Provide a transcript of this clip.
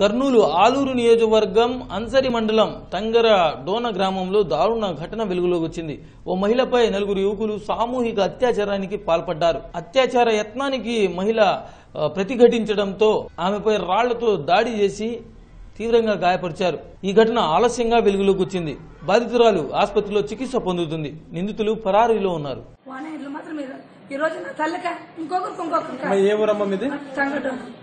కర్నూలు ఆలూరు నియోజకవర్గం అన్సరి మండలం తంగర డోన గ్రామంలో దారుణ ఘటన వెలుగులోకి వచ్చింది. ఓ మహిళపై 4 యువకులు సామూహిక అత్యాచారానికి పాల్పడ్డారు. అత్యాచార యత్నానికి మహిళ ప్రతిఘటించడంతో ఆమెపై రాళ్లతో దాడి చేసి తీవ్రంగా గాయపరిచారు. ఈ ఘటన ఆలస్యంగా వెలుగులోకి వచ్చింది. బాధితురాలు ఆసుపత్రిలో చికిత్స పొందుతుంది. నిందితులు పరారీలో ఉన్నారు. ఈ రోజు నా తల్లిక ఇంకొకరికి ఏ ఊరమ్మ మీది?